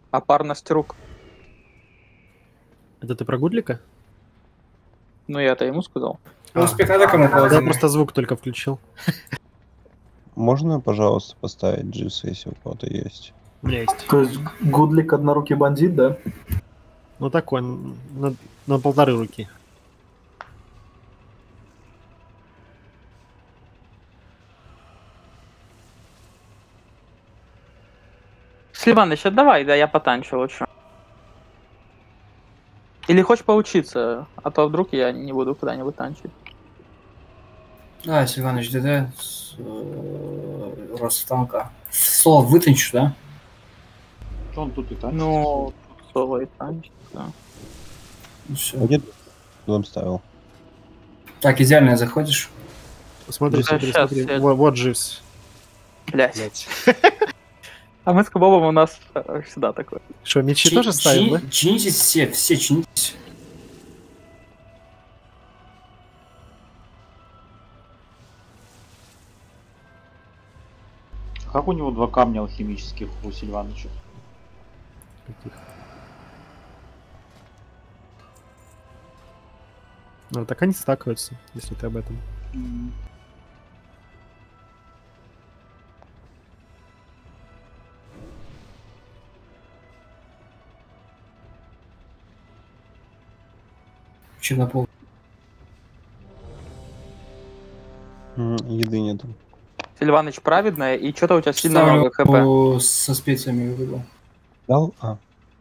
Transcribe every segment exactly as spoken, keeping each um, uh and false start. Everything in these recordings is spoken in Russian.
А парность рук? Это ты про Гудлика? Ну, я это ему сказал. Ну, А. успех надо кому Я полазить. просто звук только включил. Можно, пожалуйста, поставить джисы, если у кого-то есть? У меня есть. То есть Гудлик однорукий бандит, да? Ну такой, на, на полторы руки. Сливаныч, давай, да, я потанчу лучше. Или хочешь поучиться, а то вдруг я не буду куда-нибудь танчить. Да, Сильванович, ДД с э, Росттанка. Слово вытанчу, да? Что он тут и танчит? Ну, слово и танчить, да. Ну, всё. А где ты дом ставил? Так, идеально заходишь. Смотри, Да, смотри, щас, смотри. я- Вот, вот Дживс. Блять. Блять. А мы с Кабобом у нас э, всегда такое. Что, мечи Чи- тоже ставим, чи- да? Чинитесь все, все чинитесь. Как у него два камня алхимических у Сильваныча? Каких? Ну, так они стакаются, если ты об этом. М. Че на пол? М, Еды нету. Сильваныч праведная, и что-то у тебя сильно много хп. Ставлю со специями выбил. Дал? А,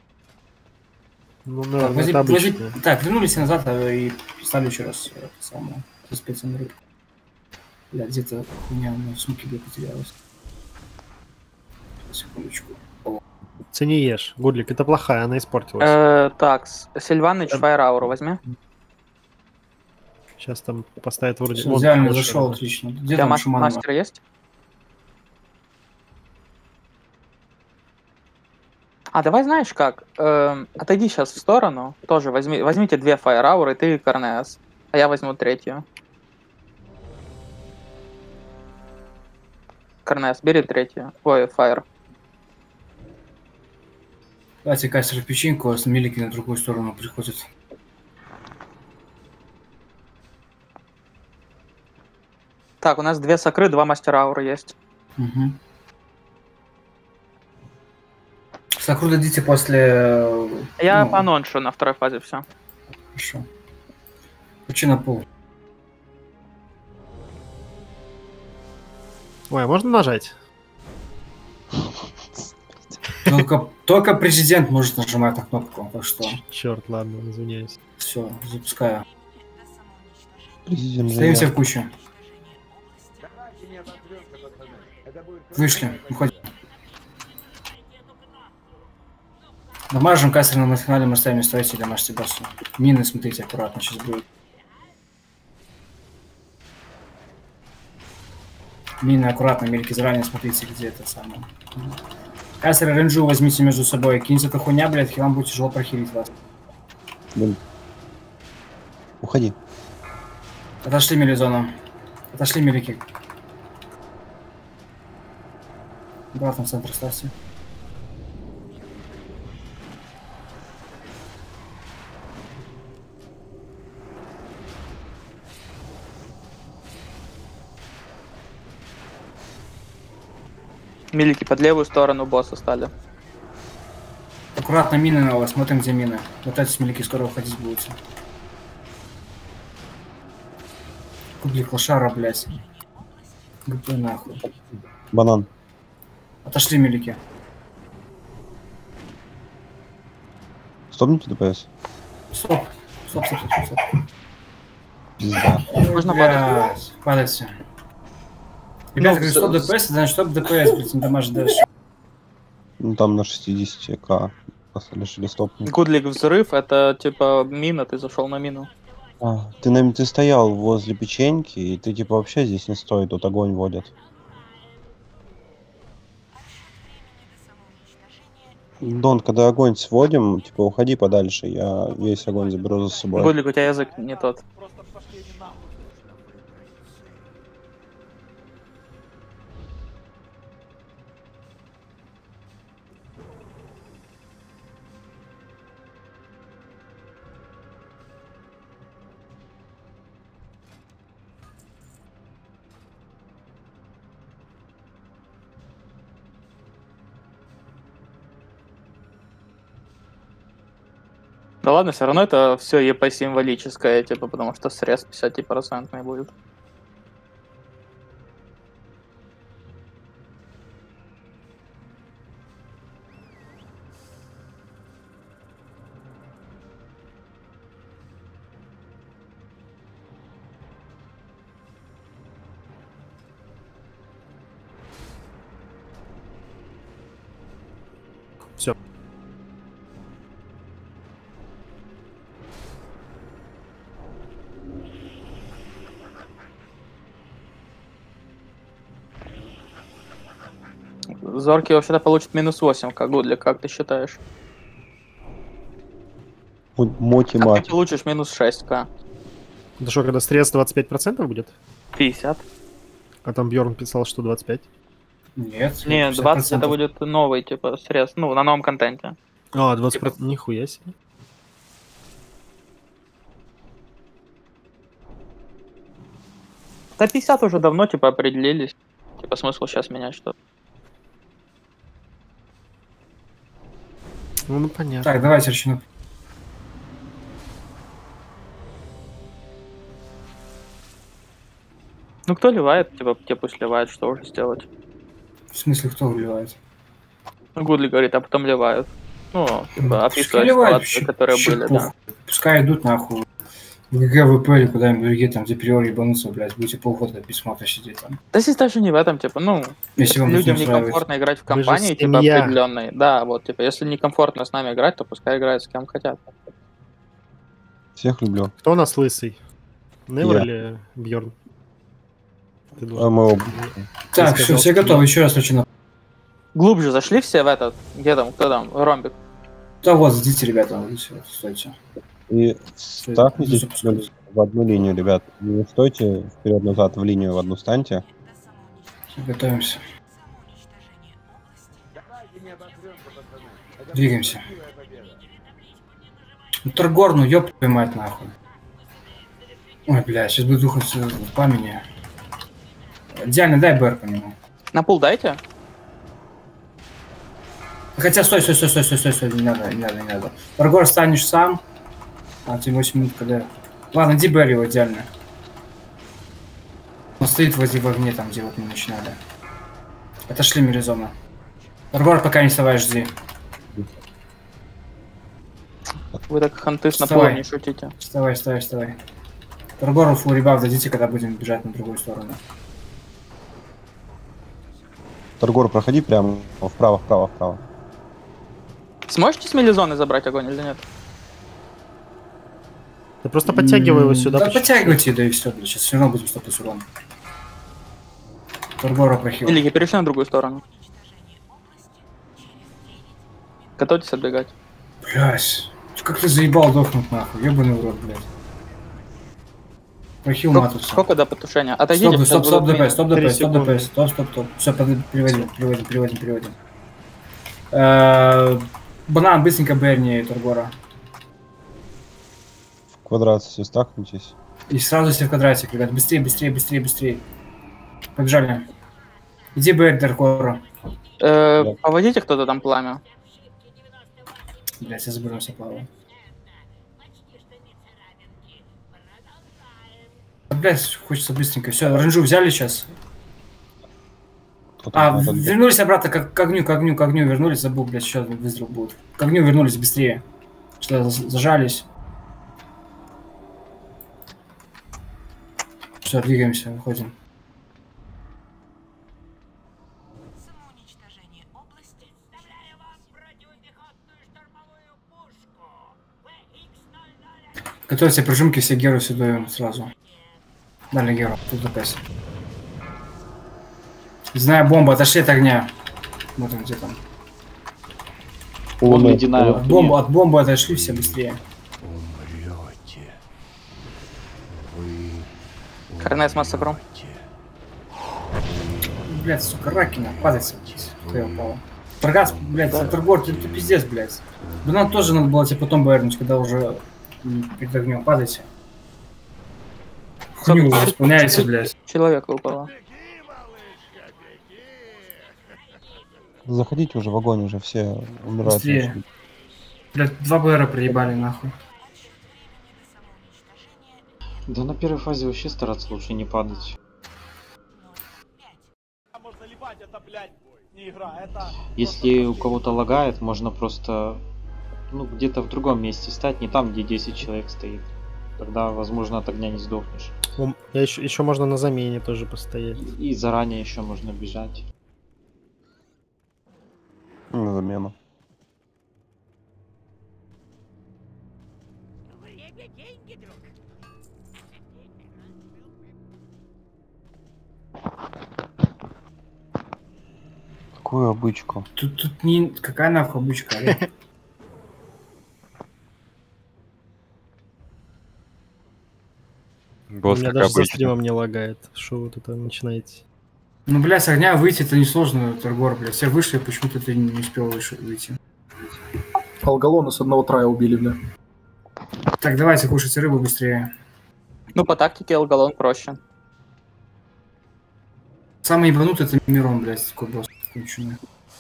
Ну, Так, наверное, вози- это вози- обычно. так, вернулись назад а, и ставлю еще раз это самое, со специями рыб. Бля, где-то у меня на сумке бы потерялась. Секундочку. Ты не ешь. Гудлик, это плохая, она испортилась. Э, так, с- Сильваныч, Файрауру возьми. Сейчас там поставят вроде... Всё, Вон, идеально больше зашел, надо. отлично. У Где тебя там мас- Шуманова? мастер есть? А давай знаешь как? Эм, отойди сейчас в сторону. Тоже возьми, возьмите две Файрауры, ты Корнеас. А я возьму третью. Корнеас, бери третью. Ой, Файр. Давайте кастер в печеньку, а с милики на другую сторону приходят. Так, у нас две сакры, два мастера ауры есть. Угу. Сакру дадите после... Я ну, по ноншу на второй фазе все. Хорошо. Почти на пол. Ой, а можно нажать? Только, только президент может нажимать на кнопку, так что Черт, ладно, извиняюсь. все, запускаю. президент же Стоимся я. в кучу. Вышли, уходим. Дамажим кассерным национальным оставим строителя дамажьте боссу. Мины смотрите аккуратно, сейчас будет. Мины аккуратно, мельки заранее смотрите, где это самое. Кассеры рейнджу возьмите между собой. Киньте эта хуйня, блядь, хилам будет тяжело прохилить вас. Блин. Уходи. Отошли мелизону. Отошли мелики. Обратно в центр ставьте. Милики под левую сторону босса стали. Аккуратно мины на вас, смотрим, где мины. Вот эти мелики скоро уходить будете. Кублик лошара, блядь. ГП нахуй. Банан. Отошли мелики. Стопните ДПС. Стоп. Стоп, стоп, стоп, стоп. Пизда. Можно падать. Блядь, падайте. Ребята, говорят, стоп ДПС, значит стоп ДПС, блядь, не дамаж дальше. Ну там на шестидесяти к решили стопнуть. Гудлик взрыв, это типа мина, ты зашел на мину. А, ты, на, ты стоял возле печеньки, и ты типа вообще здесь не стой, тут огонь водят. Дон, когда огонь сводим, типа уходи подальше, я весь огонь заберу за собой. Гудлик, у тебя язык не тот. Да ладно, все равно это все ЕП символическое, типа, потому что срез пятьдесят процентов будет. Все. Зорки вообще-то получит минус восемь, как Гудли, как ты считаешь? Моти А ты мать. получишь минус шесть ка. Да что, когда срез двадцать пять процентов будет? пятьдесят. А там Бьорн писал, что двадцать пять. Нет. Не, пятьдесят двадцать это процентов. будет новый, типа, срез, ну, на новом контенте. А, двадцать процентов. Нихуя себе. Да пятьдесят уже давно, типа, определились. Типа, смысл сейчас менять что-то. Ну, ну понятно. Так, давайте речину. Ну, кто ливает, типа, те пусть ливает, что уже сделать. В смысле, кто вливает? Ну, Гудли говорит, а потом ливают. Ну, типа, описывают Пускай ливают, ситуации, щ- которые щ- были, похуй. да. Пускай идут нахуй. В ГГВП или куда-нибудь другие там, где приор ебануться, блядь, будете полгода без смотра сидеть там. Да здесь даже не в этом, типа, ну, Если вам людям не устраивает. некомфортно играть в Вы же компании, типа, семья. определенной. Да, вот, типа, если некомфортно с нами играть, то пускай играют с кем хотят. Всех люблю. Кто у нас лысый? Невер Я. или Бьорн? Ты А должен- мы оба. Так, Ты все, сказал, все что готовы, еще раз речину. Глубже зашли все в этот, где там, кто там, ромбик. Да вот, ждите, ребята, вот, всё, стойте. И стакнитесь запускать. в одну линию, ребят. Не стойте вперед-назад в линию в одну станьте. Всё, готовимся. Двигаемся. Ну, Торгор, ну ёб твою мать, нахуй. Ой, бля, сейчас будет духом в пламени. Идеально, дай БР по нему. На пул дайте. Хотя, стой, стой, стой, стой, стой, стой, стой, не надо, не надо, не надо. Торгор станешь сам. А, тебе восемь минут, когда... Ладно, иди БР его идеально. Он стоит возле в огне, там, где вот мы начинали. Отошли Миризона. Торгор пока не вставай, жди. Вы так ханты с Вставай. напулом не шутите. Вставай, вставай, вставай. Торгору фул ребаф дадите, когда будем бежать на другую сторону. Торгор, проходи прямо вправо, вправо, вправо. Сможете с мелизоны забрать огонь или нет? Ты просто подтягивай его сюда. Да по чуть-чуть. подтягивайте, да и все, сейчас все равно будем стопать урон. Торгора прохил. Или перешли на другую сторону. Готовьтесь отбегать. Блядь, как ты заебал дохнуть нахуй, ебаный в рот, блядь. Прохил Сколько, матуса. сколько до потушения? Отойдите. Стоп, сейчас стоп, стоп, будут ДПС, стоп, Три ДПС, стоп, секунды. ДПС, стоп, стоп, стоп. Все, переводим, переводим, переводим, переводим, переводим. Э, Банан, быстренько Берни Торгора. В квадрат все стакнитесь. И сразу все в квадратик, ребят. Быстрее, быстрее, быстрее, быстрее. Побежали. Иди Берни Торгора. Э, Да. поводите кто-то там пламя. Блять, я забыл, все плавал. Блять, хочется быстренько. Все, оранжу взяли сейчас. Кто там А, надо- вернулись обратно к, к огню, к огню, к огню вернулись, забыл, блядь, еще один выстрел будет. К огню вернулись быстрее. Что за- зажались. Все, двигаемся, выходим. Самоуничтожение области. Вставляю вам противопехотную штурмовую пушку. вэ икс ноль ноль. Готовься прижимки, все геру сюда сразу. Дали геру, тут запас. Знаю, бомба, отошли от огня. Вот он где там. Вон Луны. ледяная. От бомбы, от бомбы отошли все быстрее. Корнес массакром. Блядь, сука, Ракина, падать. Кто упал. Прогаз, блядь, Торгор, ты, ты пиздец, блядь. Да нам тоже надо было тебе потом байрнуть, когда уже м, перед огнем. Падайте. Хуйню уже исполняете, блядь. Человека упало. Заходите уже в огонь, уже все умирают. Быстрее. Блядь, два БРа приебали нахуй. Да на первой фазе вообще стараться лучше не падать. Если у кого-то лагает, можно просто ну где-то в другом месте стать, не там, где десять человек стоит. Тогда, возможно, от огня не сдохнешь. Я еще, еще можно на замене тоже постоять. И заранее еще можно бежать. На замену. Время, деньги, друг. Какую обычку? Тут, тут не... Какая нахуй обычка, Олег? У Босс, меня как даже со обычно. стримом не лагает. Что вы тут там начинаете? Ну, бля, с огня выйти это несложно, Торгор, бля. Все вышли, почему-то ты не успел выше- выйти. Алгалона с одного трая убили, бля. Так, давайте кушайте рыбу быстрее. Ну, по тактике Алгалон проще. Самый ебанутый это Мирон, блядь, такой босс. Конченый.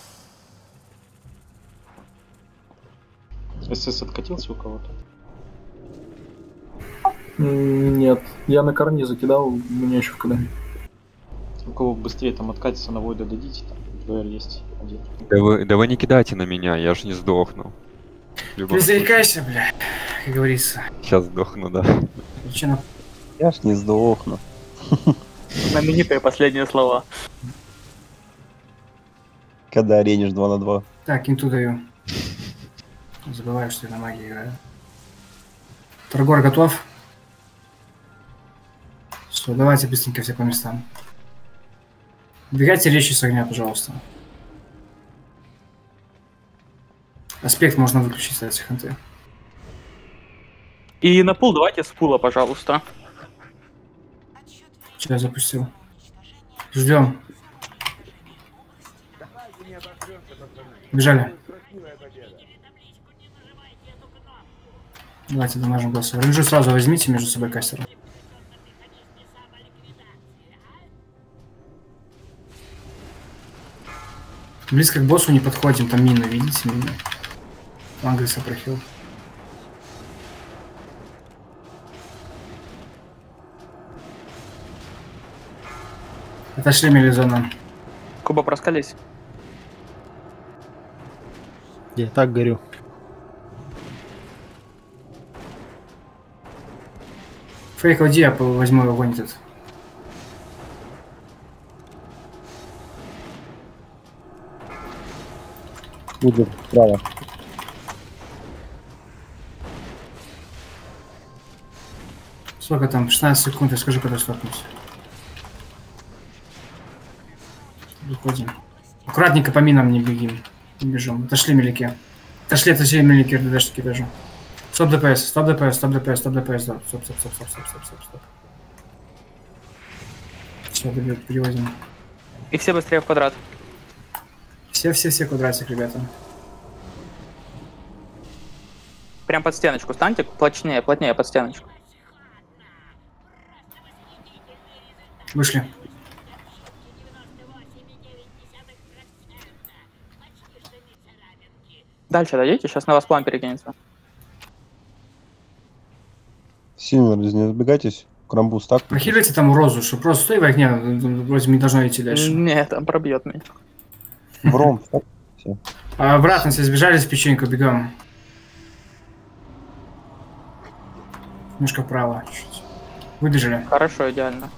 СС откатился у кого-то? М, Нет, я на корни закидал, у меня еще в КД. У кого быстрее там откатится на Войда дадите, там ВР есть один. Да вы, да вы не кидайте на меня, я ж не сдохну. В любом Не случае. заикайся, бля, как говорится. Сейчас сдохну, да. Причина. Я ж не сдохну. Знаменитые последние слова. Когда аренишь два на два. Так, инту даю. Забываю, что я на магии играю. Торгор готов? Все, давайте быстренько все по местам. Убегайте речи с огня, пожалуйста. Аспект можно выключить, кстати, ханты. И на пул давайте с пула, пожалуйста. Что я запустил? Ждем. Бежали. Давайте дамажим голоса. Рейнджу сразу возьмите между собой кастера. Близко к боссу не подходим, там мины, видите, мины. Ангриса прохил. Отошли мелизона. Куба, проскались. Я и так горю. Фейк уйди, я возьму огонь этот. Будет справа. Сколько там? шестнадцать секунд, я скажу, когда стопнусь. Выходим. Аккуратненько по минам не бегим. Не бежим. Отошли мелики. Отошли, отошли мелики, РДДшники даже. Стоп ДПС, стоп ДПС, стоп ДПС, стоп ДПС, стоп, стоп, стоп, стоп, стоп, стоп, стоп, стоп, стоп. Все, добьет, переводим. И все быстрее в квадрат. Все-все-все квадратик, ребята. Прям под стеночку станьте, плотнее, плотнее под стеночку. Вышли. Дальше дойдите, сейчас на вас план перекинется. Сильно не разбегайтесь. Крамбу стак. Прохиливайте там розу, что просто стой в огне, вроде не должно идти дальше. Нет, там пробьет меня. Бром. А, обратно, все сбежали с печеньку, бегом. Немножко вправо, чуть-чуть. Выбежали. Хорошо, идеально.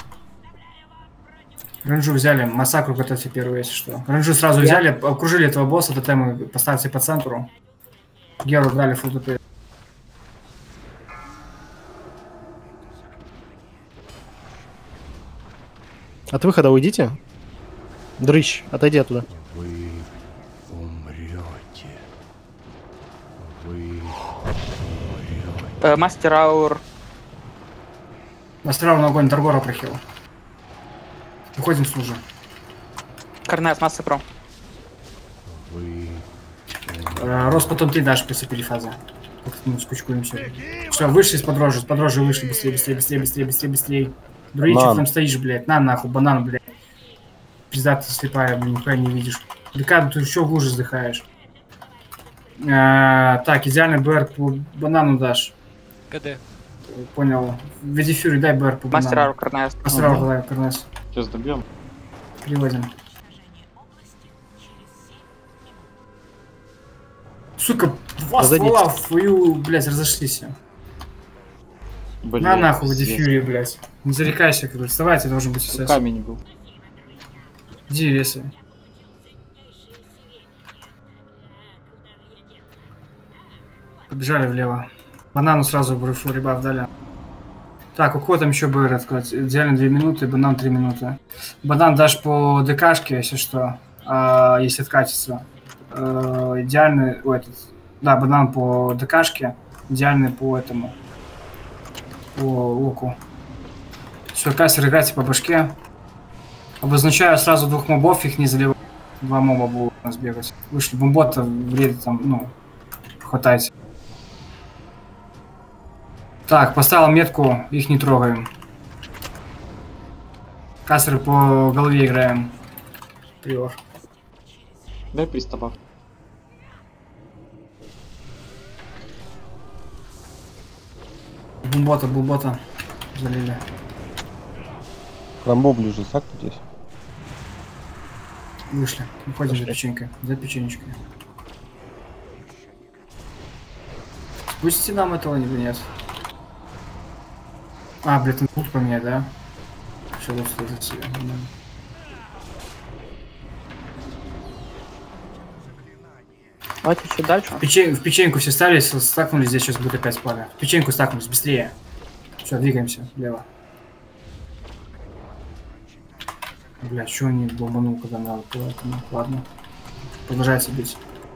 Ренжу взяли, массакру готовьте первую, если что. Ренжу сразу взяли, окружили этого босса, тотемы поставьте по центру. Геру дали фул ДП. От выхода уйдите. Дрыщ, отойди оттуда. Вы умрете. Вы умрете. Э, мастер аур. Настраивал на огонь, Торгора прохил. Выходим с лужи. Корнес, масса про. Вы Э, Рост потом ты дашь после перефаза. Как-то мы скучкуемся. Все, вышли из подрожжи, с подрожжи вышли. Быстрее, быстрее, быстрее, быстрее, быстрее, быстрее. Друидчик Банан. там стоишь, блядь. На нахуй, банан, блядь. Пизда ты слепая, блин, нихуя не видишь. Бека, ты еще хуже вздыхаешь. Э, так, идеальный БР по банану дашь. КД. Понял. Веди Фьюри, дай БР по Мастер банану. Ару Карнес. Мастер Ару, давай, Карнес. Сейчас добьем. Переводим. Сука, два Разойдитесь. ствола в твою, блядь, разошлись. Блин, На нахуй, веди пиздец. Фьюри, блядь. Не зарекайся, как бы. Вставайте, должен быть сейчас. Камень был. Иди, ресы. Побежали влево. Банану сразу бруфу ребят дали. Так, у кого там еще БР открыть? Идеально две минуты, банан три минуты. Банан дашь по ДКшке, если что, а, если откатится. А, идеальный, ой, этот, да, банан по ДКшке, идеальный по этому, по луку. Все, кассер, играйте по башке. Обозначаю сразу двух мобов, их не заливать. Два моба будут у нас бегать. Вышли бомбота, вред там, ну, хватайте. Так, поставил метку, их не трогаем. Кассеры по голове играем. Приор. Дай пристава. Бумбота, бумбота. Залили. Рамбо ближе, сак здесь. Вышли. Уходим за печенькой. За печенечкой. Спустите нам этого либо нет. А, блядь, он тут поменять, да? Все, вот служит себе. Давайте еще дальше. В, печень, в печеньку все стали, стакнулись, здесь сейчас будет опять пламя. В печеньку стакнулись, быстрее. Все, двигаемся, влево. Бля, что он не бомбанул, когда надо, поэтому, ладно. Продолжайте бить.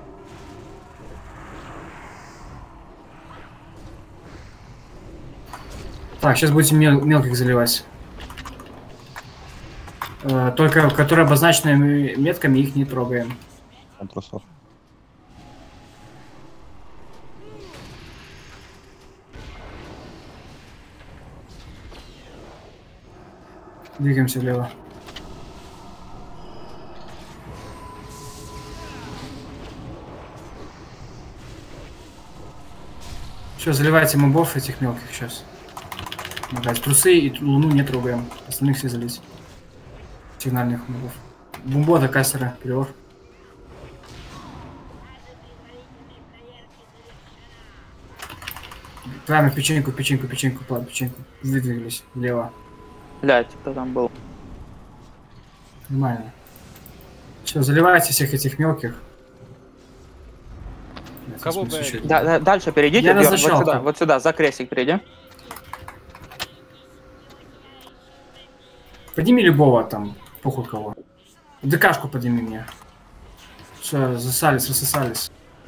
Так, сейчас будете мел мелких заливать. Э, только, которые обозначены метками, их не трогаем. От трусов. Двигаемся влево. Все, заливайте мобов этих мелких сейчас. Блять, трусы и луну не трогаем. Остальных все залить. Сигнальных мобов. Бумбота, кассера, приор. Прямо в печеньку, печеньку, печеньку, по печеньку. Выдвигались влево. Блять, кто там был? Нормально. Все, заливайте всех этих мелких. Кого бы- Да, да, дальше перейдите, Я Бьёрн, вот назначал сюда, так. вот сюда, за крестик перейди. Подними любого там, похуй кого. ДКшку подними мне. Все, засались, рассосались.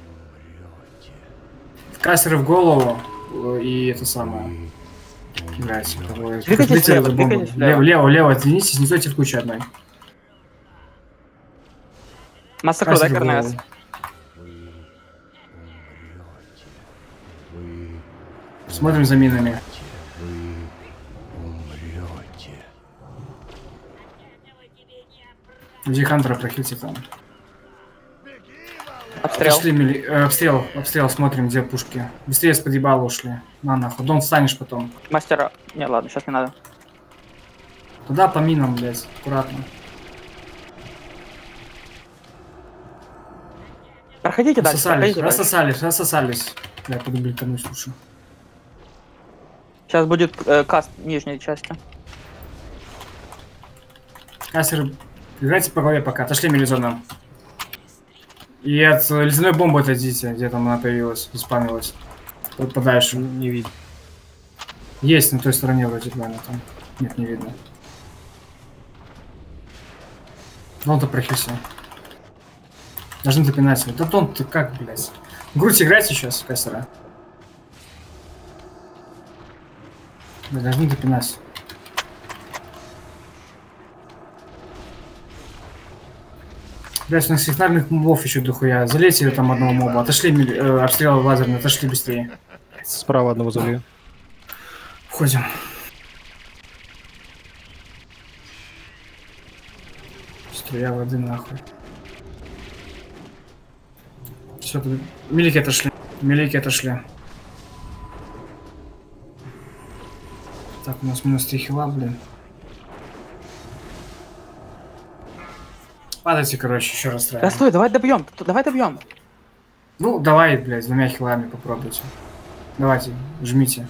Кассеры в голову э, и это самое. Играйте. Двигайтесь влево, двигайтесь влево. Лево, лево, лево, отвернитесь, не стойте в куче одной. Мастер Кру, дай Кассеры в Карнес. голову. Смотрим за минами. Где Хантера прохильте там. Обстрел. Пошли, мили... э, обстрел, обстрел, смотрим, где пушки. Быстрее с-под ебала ушли. На нахуй. Дон встанешь потом. Мастера. Не, ладно, сейчас не надо. Туда по минам, блядь, аккуратно. Проходите дальше, Рассосались, проходите дальше. рассосались, рассосались. Бля, буду бликануть, слушай. Сейчас будет э, каст нижней части. Кассер, играйте по голове пока. Отошли мелизона. И от э, ледяной бомбы отойдите, где там она появилась, заспамилась. Вот подальше. Не видно. Есть на той стороне вроде плана там. Нет, не видно. Дон-то прохился. Должны запинать его. Да Дон-то как, блядь. Грудь играть сейчас, Кассера. Мы должны допинать. Блять, у нас сигнальных мобов еще дохуя. Залейте там одного моба. Отошли, э, обстрел лазерный, отошли быстрее. Справа одного залью. Входим. Струя воды нахуй. Все, милики отошли. Милики отошли. Так, у нас минус три хила, блин. Падайте, короче, еще раз Да травим. стой, давай добьем, давай добьем. Ну, давай, блядь, с двумя хилами попробуйте. Давайте, жмите.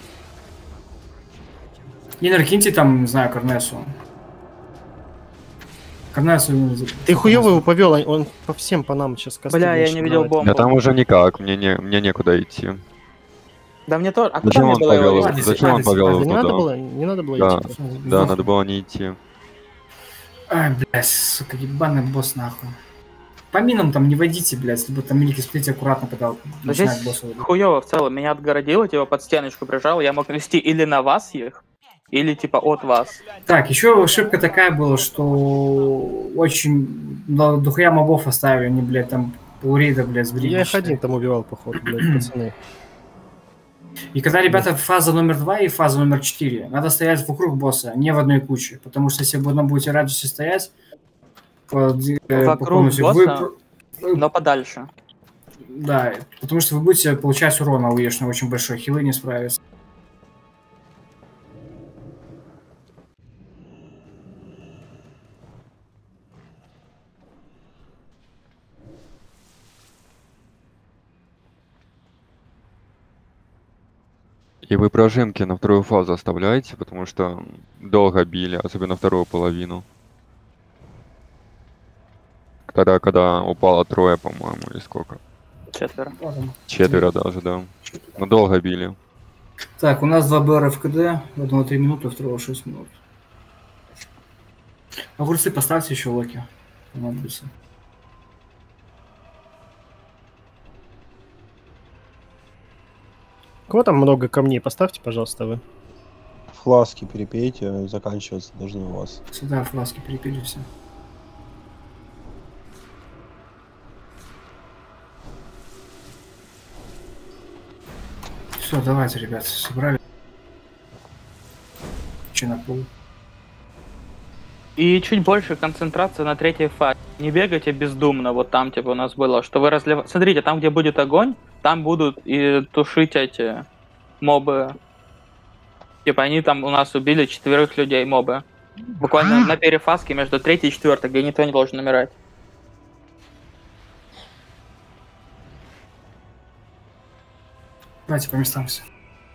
И накиньте там, не знаю, Корнесу. Корнесу... Ты хуёво его повел, он по всем по нам сейчас косты. Бля, я начал не видел давать. бомбу. Да там уже никак, мне, не, мне некуда идти. Да мне тоже. А куда Зачем мне он было его повел его? вести? Зачем он повел А, его да не надо туда? было, не надо было Да, идти. да, надо было не идти. Ай, блядь, сука, ебаный босс, нахуй. По минам там не водите, блядь, если бы там милики сплите аккуратно, когда Но начинает здесь босса водить. хуёво в целом. Меня отгородило, типа под стеночку прижал. Я мог вести или на вас их, или типа от вас. Так, еще ошибка такая была, что очень ну, дохуя мобов оставили, они, блядь, там полрейда, блядь, сбрили. Я их один там убивал, походу, блядь, пацаны. И когда, ребята, фаза номер два и фаза номер четыре, надо стоять вокруг босса, не в одной куче. Потому что если вы одном будете в радиусе стоять, по, э, по Вокруг конусе, босса, вы- но подальше. Да, потому что вы будете получать урон, а у Ешна очень большой, хилы не справятся. И вы прожимки на вторую фазу оставляете, потому что долго били, особенно вторую половину. Тогда, когда упало трое, по-моему, или сколько? Четверо. Четверо даже, да. Но долго били. Так, у нас два БР в КД, одного три минуты, второго шесть минут. Огурцы поставьте еще локи. Понадобится. У кого там много камней? Поставьте, пожалуйста, вы. Фласки перепейте, заканчиваться должны у вас. Сюда фласки перепили все. Все, давайте, ребят, собрали. Че на пол? И чуть больше концентрация на третьей фазе. Не бегайте бездумно, вот там типа у нас было, что вы разливаете. Смотрите, там где будет огонь, там будут и тушить эти мобы. Типа они там у нас убили четверых людей, мобы. Буквально на перефазке между третьей и четвертой, где никто не должен умирать. Давайте по местам все.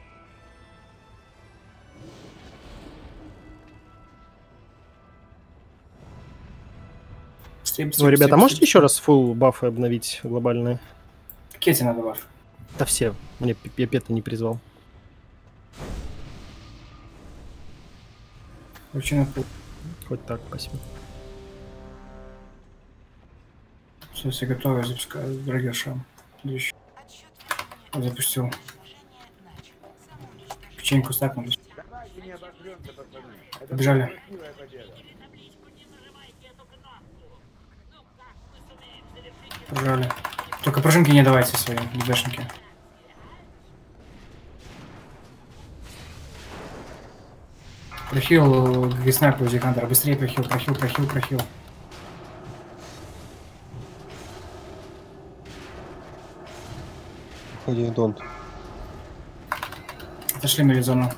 Ну, ребята, можете еще раз фулл бафы обновить глобальные? Какие тебе надо бафы? Да все, мне п- я пета не призвал. Очень на пол. Хоть так, спасибо. Все, все готовы, я запускаю драгерша. Запустил. Печеньку стакнули. Побежали. Побежали. Только пружинки не давайте свои, ебешники. Прохил Гриснайпу из Хантера. Быстрее прохил, прохил, прохил, прохил. Ходи, Донт. Отошли мелизону.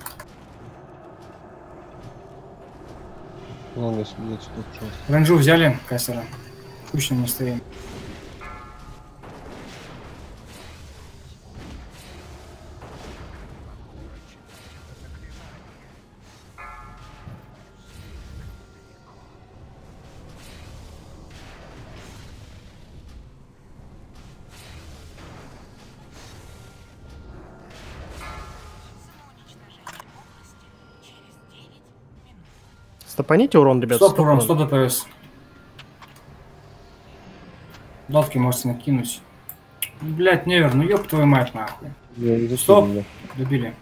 Ладно, сюда, сюда, пожалуйста. Ренджу взяли, кастера. Кучно не стоим. Стопаните урон, ребят. Стоп, урон, сто ДПС. Лодки можете накинуть. Блять, невер, ну ёб твою мать нахуй. Стоп, добили.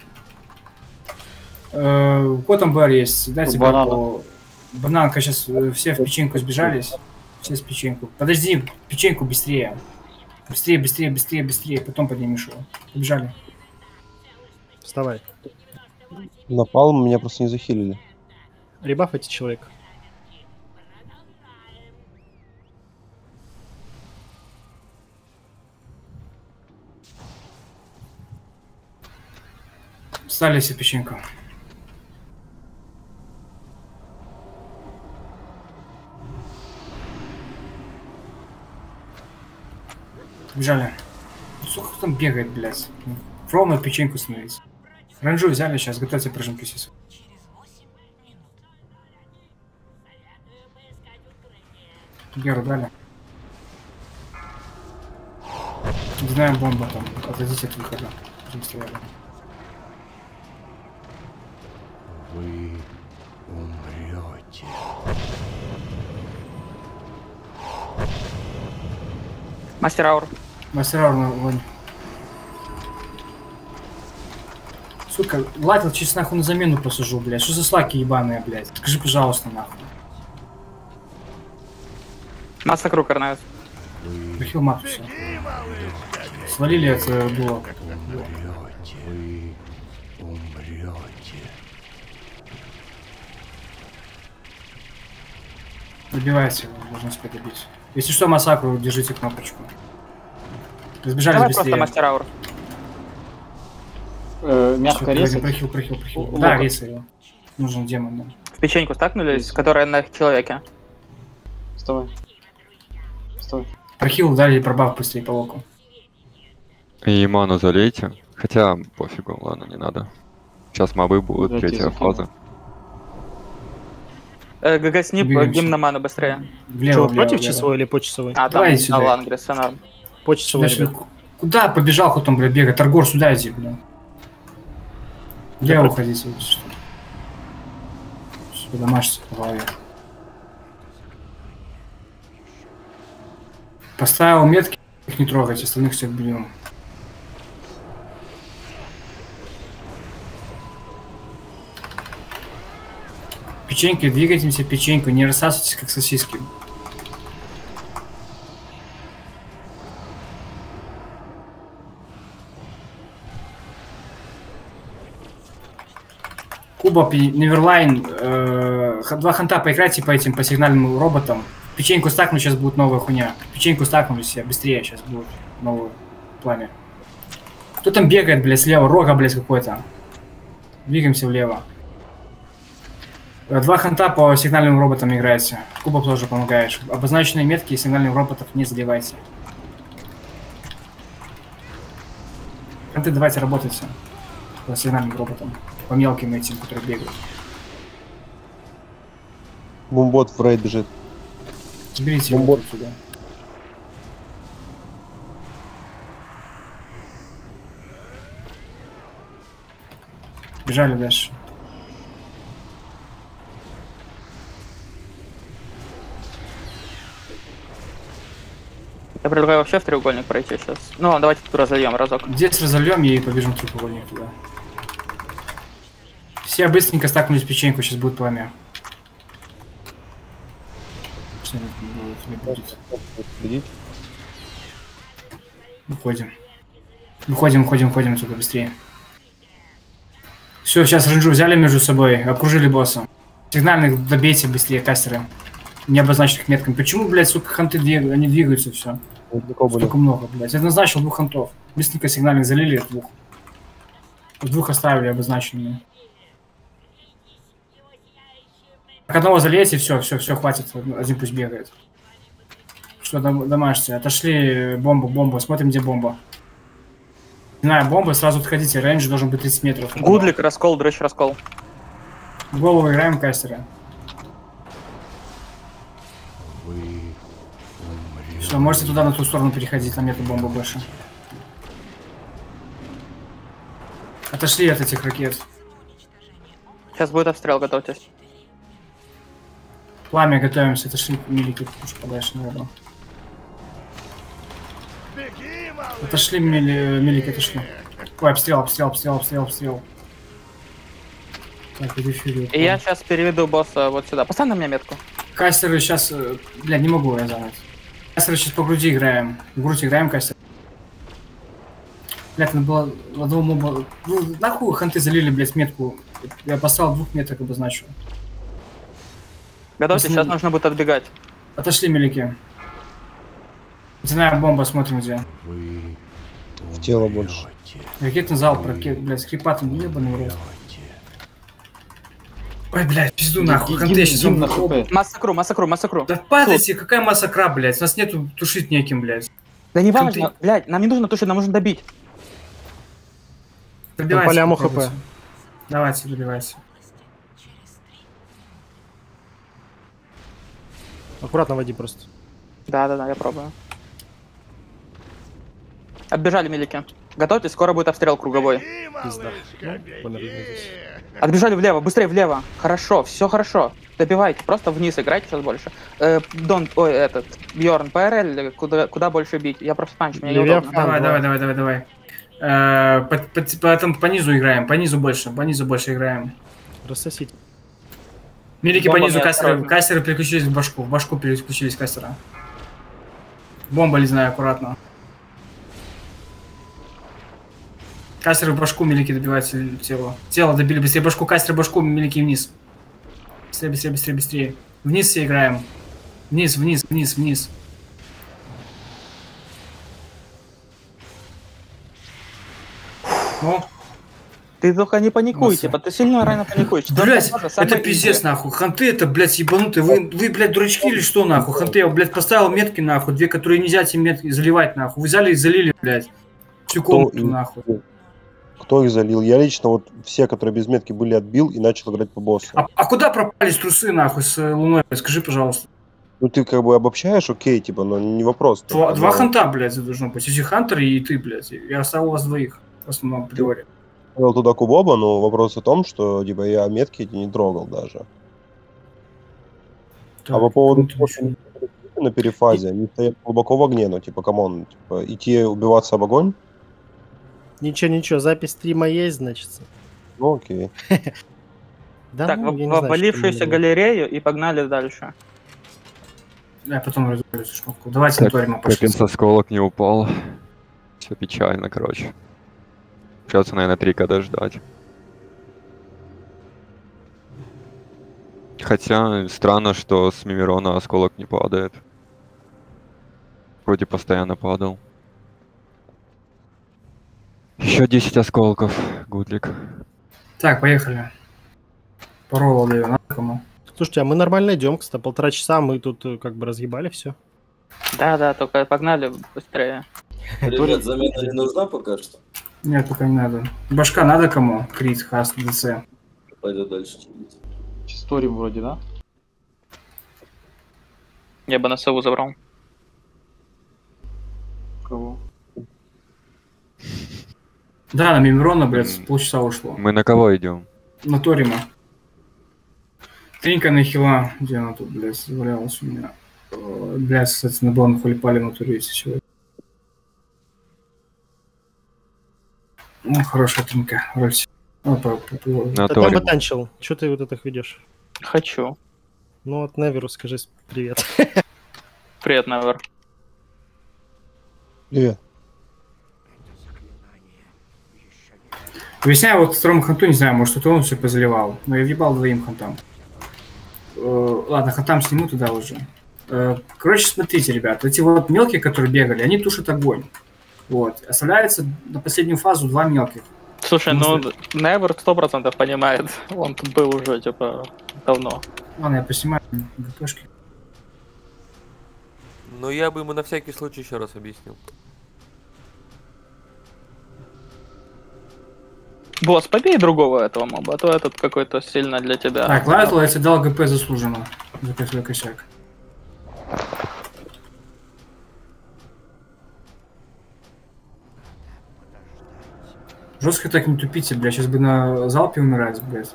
Э, у кого там бар есть? Дайте бар по... Бананка, сейчас все в печеньку сбежались. Все с печеньку. Подожди, печеньку быстрее. Быстрее, быстрее, быстрее, быстрее. Потом поднимешь его. Побежали. Вставай. Напалм меня просто не захилили. Ребафайте человека. Встали все печеньку. Бежали. Сука, кто там бегает, блядь? Ровно печеньку становится. Ранжу взяли, сейчас готовьте прыжинки сейчас. Геру дали. Знаем бомба там. Отойдите от выхода. Вы умрете. Мастер аур. Мастер аур на лоне. Сука, латил чисто нахуй на замену посажу, блядь. Что за слаки ебаные, блядь? Скажи, пожалуйста, нахуй. Массакру Карнавис. Прихил мату все. Свалили от э, дула. Вы умрете. Добивайте его, можно успеть добить. Если что, массакру, держите кнопочку. Разбежались Давай быстрее. просто мастер аур. Э, мягко Всё, резать. Прохил, прохил, прохил. Лоба. Да, резай его. Нужен демон, да. В печеньку стакнулись, которая на человеке. Вставай. Вставай. Прохил дали пробав быстрее по локу. И ману залейте. Хотя, пофигу, ладно, не надо. Сейчас мобы будут, Дайте третья закину. фаза. Э, ГГ снип, Двигаемся. гимн на ману быстрее. Влево, Что, влево, против влево. часовой или по часовой? А, там Давай сюда. Алангрис, все норм. По часовой. Дальше, куда побежал хоть он, бля, бегает? Торгор, сюда иди, бля. Влево уходите. Все, домашься по голове. Поставил метки, их не трогать, остальных всех бьем. Печеньки, двигайтесь, печеньку, не рассасывайтесь, как сосиски. Куба, Неверлайн, э, два ханта поиграйте по этим, по сигнальным роботам. Печеньку стакну, сейчас будет новая хуйня. Печеньку стакнули все, быстрее сейчас будет новое пламя. Кто там бегает, блядь, слева? Рога, блядь, какой-то. Двигаемся влево. Два ханта по сигнальным роботам играйте. Куба тоже помогаешь. Обозначенные метки сигнальных роботов не задевайте. Ханты давайте работайте по сигнальным роботам. По мелким этим, которые бегают. Бумбот в рейд бежит. Берите его Бомбот. сюда. Бежали дальше. Я предлагаю вообще в треугольник пройти сейчас. Ну, ладно, давайте тут разольем разок. Здесь разольем и побежим в треугольник туда. Все быстренько стакнулись печеньку, сейчас будет пламя. Следить. Выходим. Выходим, выходим, выходим отсюда быстрее. Все, сейчас рейнджу взяли между собой, окружили босса. Сигнальных добейте быстрее кастеры. Не обозначенных метками. Почему, блядь, сука, ханты двигаются, они двигаются все? Столько много, блядь. Я назначил двух хантов. Быстренько сигнальных залили двух. Двух оставили обозначенными. Так одного залейте, все, все, все, хватит. Один пусть бегает. Что, домашние? Отошли бомбу, бомбу. Смотрим, где бомба. Не знаю, бомба, сразу отходите. Рейндж должен быть тридцать метров. Гудлик, раскол, дрочь, раскол. В голову играем кастеры. Вы умрете. Все, можете туда, на ту сторону переходить, там нету бомбы больше. Отошли от этих ракет. Сейчас будет обстрел, готовьтесь. Пламя готовимся, отошли милики, уж подальше надо. Отошли мили, милики, отошли. Ой, обстрел, обстрел, обстрел, обстрел, обстрел. Так, иди вперед. И я сейчас переведу босса вот сюда. Поставь на меня метку. Кастеры сейчас... Бля, не могу я занять. Кастеры сейчас по груди играем. В грудь играем кастер. Бля, надо было одного моба... Ну, нахуй ханты залили, блядь, метку. Я поставил двух меток, обозначил. Готовьтесь, Посмотри. сейчас нужно будет отбегать. Отошли милики. Начинаем бомба, смотрим где. Вы В тело больше. умрете. Ракетный залп, ракет, блядь, скрипатом ебаный рот. Ой, блядь, пизду нахуй, Гимн- ханты сейчас... гимн на хп. Массакру, массакру, массакру. Да падайте, какая массакра, блядь, нас нету тушить неким, блядь. Да не Там важно, ты- блядь, нам не нужно то, что нам нужно добить. Добивайся, полям попробуйте. ОХП. Давайте, добивайся. Аккуратно води просто. Да-да-да, я пробую. Отбежали милики. Готовьтесь, скоро будет обстрел круговой. Пизда. Ну, померли здесь. Отбежали влево, быстрее влево. Хорошо, все хорошо. Добивайте, просто вниз играйте сейчас больше. Э, Дон, ой, этот, Бьорн, ПРЛ, куда, куда больше бить? Я просто панч, мне Левее неудобно. Там Давай, два. давай, давай, давай, давай. Э, По, по, по, этому- по низу играем, по низу больше, по низу больше играем. Рассосить. Милики по Бомба низу, мне кастеры, отправь. кастеры переключились в башку, в башку переключились кастера. Бомба, не знаю, аккуратно. Кастеры в башку, милики добиваются тело. Тело добили, быстрее башку, кастеры башку, милики вниз. Быстрее, быстрее, быстрее, быстрее. Вниз все играем. Вниз, вниз, вниз, вниз. Ну, Ты только не паникуй, Молодцы. типа, ты сильно рано паникуешь. блять, Четвёртая фаза это самая пиздец, easy. нахуй. Ханты это, блядь, ебанутые. Вы, вы, блядь, дурачки или что, нахуй? Ханты, я, блядь, поставил метки, нахуй. Две, которые нельзя эти метки заливать, нахуй. Вы взяли и залили, блядь. Всю комнату, и- нахуй. Кто их залил? Я лично вот все, которые без метки были, отбил и начал играть по боссу. А, а куда пропались трусы, нахуй, с э, Луной? Скажи, пожалуйста. Ну ты как бы обобщаешь, окей, типа, но не вопрос. Два, Только, два но ханта, блядь, должно быть. Эти хантеры и ты, блядь. Я оставил вас двоих, в основном, априори. Я отправил туда Кубоба, но вопрос в том, что типа я метки эти не трогал даже. А по поводу того, что на перефазе, они стоят глубоко в огне, ну типа, камон, типа, идти убиваться об огонь? Ничего, ничего, запись стрима есть, значит. Ну окей. Да, Так, ну, в я не знаю, в что обвалившуюся там было. галерею и погнали дальше. Я потом разберусь эту шмотку. Давайте Так, на Торима как пошли. с осколок не упал. Все печально, короче. Придется, наверное, три года ждать. Хотя странно, что с Мимирона осколок не падает. Вроде постоянно падал. Еще десять осколков, Гудлик. Так, поехали. Поролал Леви, надо кому? Слушайте, а мы нормально идем, кстати, полтора часа мы тут э, как бы разъебали все. Да-да, только погнали быстрее. Ребят, замена не нужна пока что? Нет, пока не надо. Башка надо кому? Крит, Хаст, ДЦ. Пойдет дальше. Чисторим вроде, да? Я бы на сову забрал. Кого? Да, на Мимирона, блядь, М. полчаса ушло. Мы на кого идем? На Торима. Тринка на хила. Где она тут, блядь, завалялась у меня? Э, Блядь, кстати, на банку хулипали на турисе сегодня. Ну, хорошая тринка. Рольси. О, по- по- по- На Да там Торима. ботанчил. Че ты вот это ведешь? Хочу. Ну вот Неверу скажи привет. Привет, Невер. Привет. Объясняю, вот второму ханту, не знаю, может, это он все позаливал, но я въебал двоим хантам. Э, ладно, хантам сниму туда уже. Э, короче, смотрите, ребят, эти вот мелкие, которые бегали, они тушат огонь. Вот. Оставляется на последнюю фазу два мелких. Слушай, Ну, ну, Невер сто процентов понимает. Он тут был уже, типа, давно. Ладно, я поснимаю ГПшки. Ну, я бы ему на всякий случай еще раз объяснил. Босс, побей другого этого моба, а то этот какой-то сильно для тебя. Так, Лайтл, я тебе дал ГП заслуженно. За свой косяк. Жестко так не тупите, бля, сейчас бы на залпе умирать, блядь.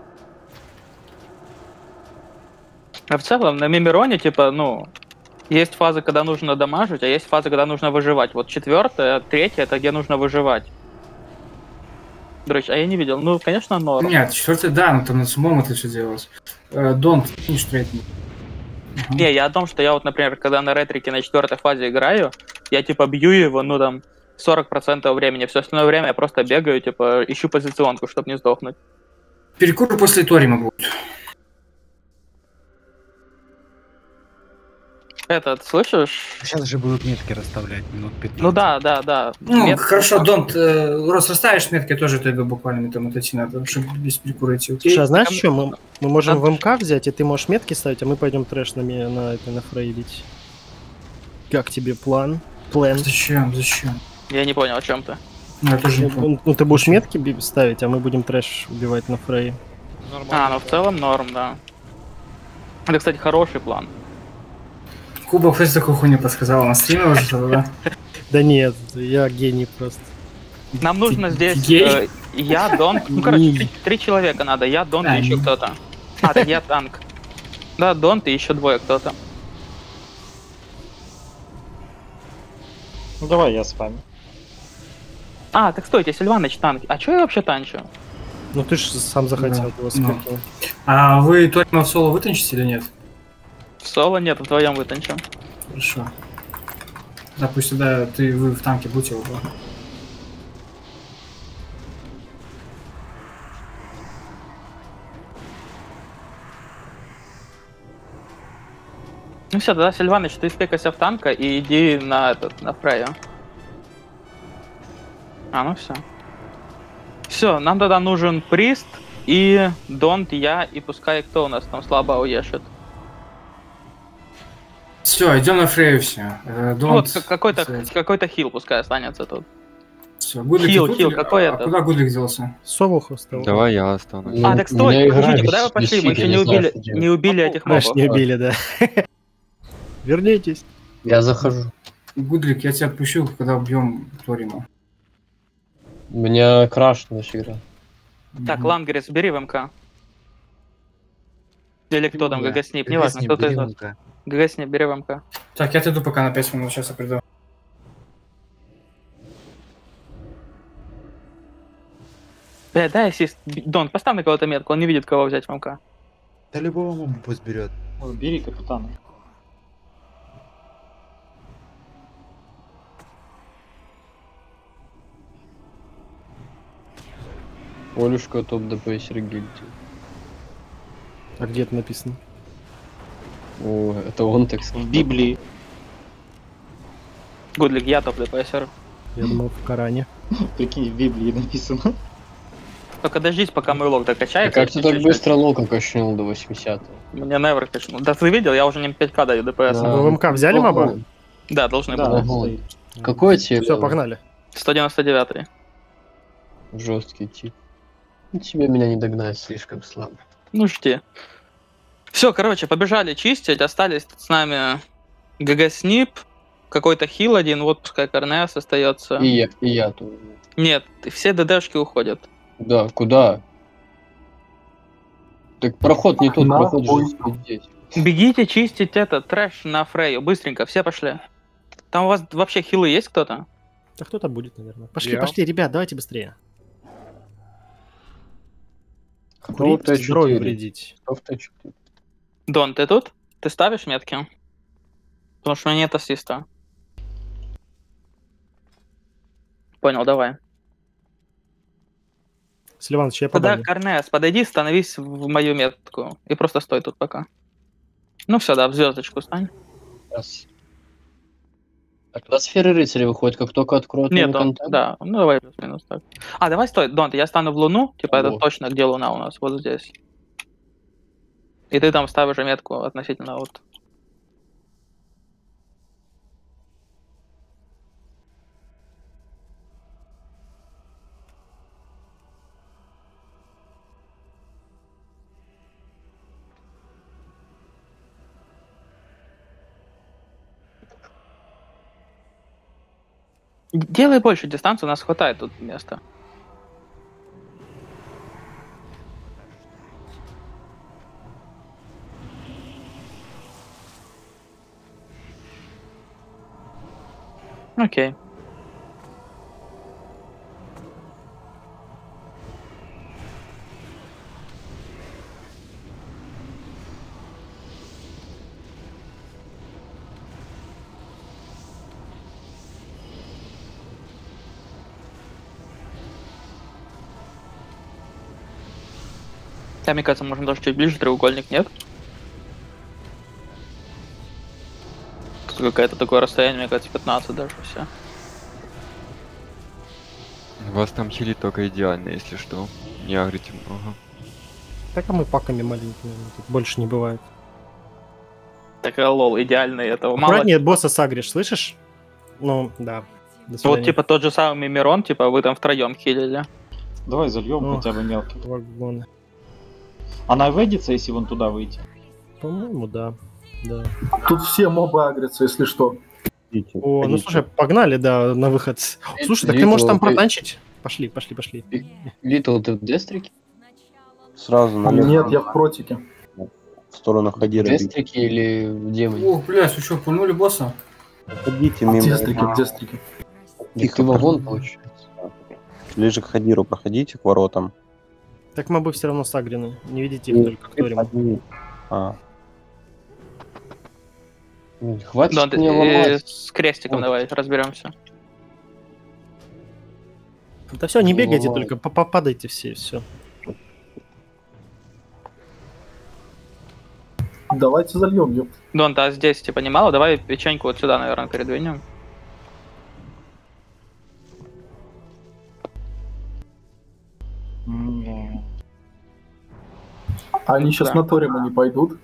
А в целом, на Мимироне, типа, ну, есть фазы, когда нужно дамажить, а есть фазы, когда нужно выживать. Вот четвертая, третья, это где нужно выживать. Дрочь, а я не видел. Ну, конечно, норм. Нет, четвертый, да, но там на сумом это все делалось. Э, Дон, не штрейтни. Не, я о том, что я вот, например, когда на ретрике на четвертой фазе играю, я типа бью его, ну там, сорок процентов времени. Все остальное время я просто бегаю, типа, ищу позиционку, чтобы не сдохнуть. Перекур после Торима будет. Этот, слышишь? Сейчас же будут метки расставлять минут пятнадцать. Ну да, да, да. Ну, Мет- хорошо, Дон, э, Рос, расставишь метки, я тоже это буквально там отойти надо, чтобы без перекура идти, окей? Сейчас, знаешь что, мы, мы можем в МК взять, и ты можешь метки ставить, а мы пойдем трэш на, ме- на, это, на фрей бить. Как тебе план? план. Зачем? Зачем? Я не понял, о чем ты. Ну, я тоже не Ну, понял. ну, ты будешь метки би- ставить, а мы будем трэш убивать на фрей. А, ну в целом норм, да. Это, кстати, хороший план. Куба, кстати, такую хуйню подсказала на стриме уже что-то, да? Да нет, я гений просто. Нам нужно здесь гей? э, я, Дон. Ну, короче, Не. три, три человека надо. Я, Дон А, и еще не. кто-то. А, так я танк. Да, Дон, ты еще двое кто-то. Ну давай я с вами. А, так стойте, Сильваныч танк. А чё я вообще танчу? Ну ты же сам захотел Да, его ну. скрипнуть. А вы Торима в соло вытащите или нет? В соло нет, вдвоем вытанчу. Хорошо. Да, пусть тогда ты, вы в танке будете оба. Ну все, тогда, Сильваныч, ты спекайся в танка и иди на этот, на Фрея. А, ну все. Все, нам тогда нужен Прист и Донт, я, и пускай кто у нас там слабо уешет. Все, идем на Фрею все. Э, Ну, Don't- вот к- какой-то Все, какой-то хил пускай останется тут. все. Гудлик хил, тут хил, или- какой а это? куда Гудлик делся? Совуху стал. Давай я останусь. А, так стой, подождите, куда вы пошли? Мы еще не убили, не убили этих Знаешь, мобов. не убили, да. Вернитесь. Я захожу. Гудлик, я тебя отпущу, когда убьем Торима. У меня крашнулась игра. Так, Лангерис, бери в МК. Или кто там, Да. ГГ Снип, неважно, кто-то из вас. ГГ Снип, бери в МК. Так, я отойду пока на пять минут, сейчас я приду. Бля, дай ассист. Б- Дон, поставь на кого-то метку, он не видит, кого взять в МК. Да любого мобу пусть берет. Ой, бери капитана. Олюшка топ ДПС гильдии. А где это написано? О, это он так сказал. В Библии. Гудлик, я топ ДПСР. Я думал, в Коране. Прикинь, в Библии написано. Только дождись, пока мой лог А докачается. как ты так быстро лока качнул до восьмидесятого? Мне невер качнул. Да ты видел, я уже не пять ка даю ДПС. Да. Вы в МК взяли моба? Да, должны Да, были. Ого. стоит. Какой тебе? Все, погнали. сто девяносто девять. Жесткий тип. Ну, тебе меня не догнать, слишком слабо. Ну жди. Все, короче, побежали чистить. Остались тут с нами ГГ Снип, какой-то хил один, вот пускай Корнеас остается. И я, и я тоже. Нет, все ДДшки уходят. Куда? Куда? Так проход не тот, проход же здесь. Бегите чистить этот трэш на Фрейю. Быстренько, все пошли. Там у вас вообще хилы есть кто-то? Да кто-то будет, наверное. Пошли, Я. пошли, ребят, давайте быстрее. Кто Курить, Т здоровью четыре? вредить. Кто в Т четыре? Дон, ты тут? Ты ставишь метки? Потому что у меня нет ассиста. Понял, давай. Сильванович, я Тогда, побаню. Корнеас, подойди, становись в мою метку. И просто стой тут пока. Ну все, да, в звездочку стань. Раз. А когда сферы рыцаря выходит, как только откроют Нет, новый он, контент? да, ну давай плюс-минус так. А, давай стой, Дон, я стану в Луну, типа это Ого. точно где Луна у нас, вот здесь. И ты там ставишь метку относительно вот. Делай больше дистанцию, у нас хватает тут места. Окей. Да, мне кажется, можно даже чуть ближе, треугольник, нет? Тут какое-то такое расстояние, мне кажется, пятнадцать даже все. Вас там хилит только идеально, если что. Не агрите много. Так а мы паками маленькими, тут больше не бывает. Так, а, лол, идеальный этого. Мало... Аккуратнее босса сагришь, слышишь? Ну, да. До Вот свидания. типа тот же самый Мирон, типа вы там втроем хилили. Давай зальем Ох. хотя бы мелкий. Вагоны. Она выйдется, если вон туда выйти. По-моему, да. Да. Тут все мобы агрятся, если что. Идите, О, ну ходите. слушай, погнали, да, на выход. Слушай, так ты Литл, можешь там ты- протанчить? Пошли, пошли, пошли. Литл, ты в дестрике? Сразу налево. Нет, я в протике. В сторону В Хадира. бегите. дестрике или в демоне? Ох, блядь, вы что, пульнули босса? Ходите В мимо. дестрике, в дестрике. Так Тихо, ты вагон, проходите. получается. Ближе к Хадиру проходите, к воротам. Так мобы все равно сагрены. Не видите их только кто ремонт. А, Ой, Хватит Дон, ты- мне э, ломать. с крестиком Вот. давай разберемся. Да все, не бегайте, Ой. только по- попадайте все, все. Давайте зальем, ёпт. Дон, а здесь типа немало, давай печеньку вот сюда, наверное, передвинем. М, Они сейчас Да. на Торима не пойдут.